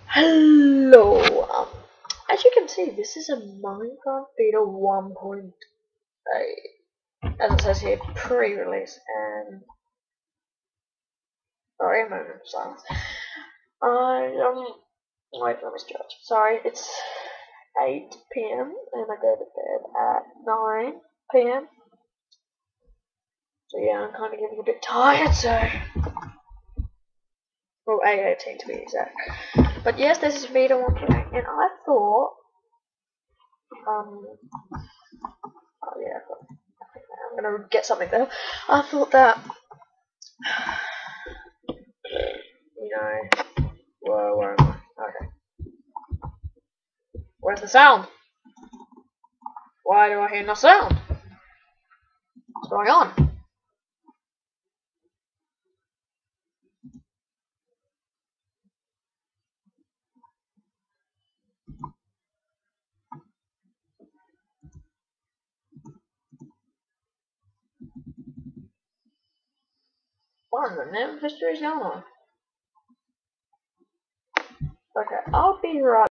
Hello. As you can see, this is a Minecraft beta 1.8, as it says here, pre-release. And sorry, a moment of silence. Wait, let me stretch. Sorry, it's 8 p.m. and I go to bed at 9 p.m. So yeah, I'm kind of getting a bit tired. Well, 8:18 to be exact. But yes, this is beta 1.8, and I thought, oh yeah, I'm gonna get something there. I thought that, where am I? Okay. Where's the sound? Why do I hear no sound? What's going on? What in the name of history is going on? Okay, I'll be right